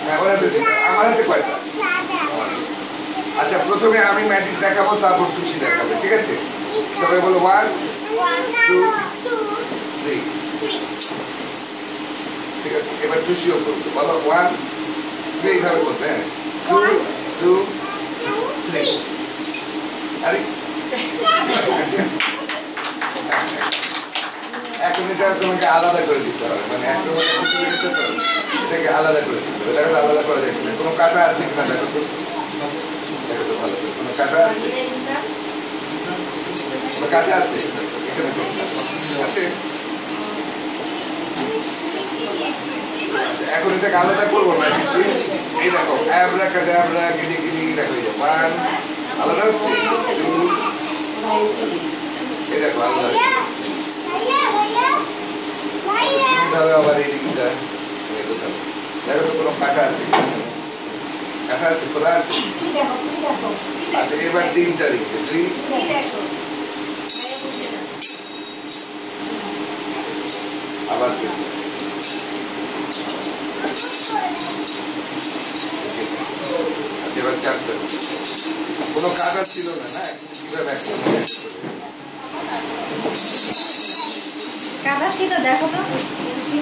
ওরা তো আমার হাতে কয়টা? আচ্ছা প্রথমে আমি ম্যাজিক দেখাবো, তারপর টুসি দেখাবে, ঠিক আছে? সবাই বলো 1 2 3। ঠিক আছে, এবার টুসিও করবে, বলো 1 এইভাবে করবে, হ্যাঁ 2 2 3। আরে এখন এটা তোমাকে আলাদা করে দিতে হবে, মানে এটাকে আলাদা করে দিতে হবে। এটাকে আলাদা করা যাচ্ছে না। কোনো কাটা আছে কিনা দেখো তো, দেখো তো ভালো করে, কোনো কাটা আছে? কোনো কাটা আছে এখানে? আছে। এখন এটাকে আলাদা করবো না, এই দেখো অ্যাবরাকাডাবরা গিলি গিলি, দেখো এই যে 1 আলাদা হচ্ছে, 2 এই দেখো আলাদা হচ্ছে। ধরো আবার এই দিকটা, দেখো তো কোনো কাটা আছে, কাটা আছে, খোলা আছে? আচ্ছা এবার 3টা লিখবে, 3 আবার এবার 4টা। কোনো কাটা ছিল না, না? কিভাবে কাটা ছিল দেখো তো।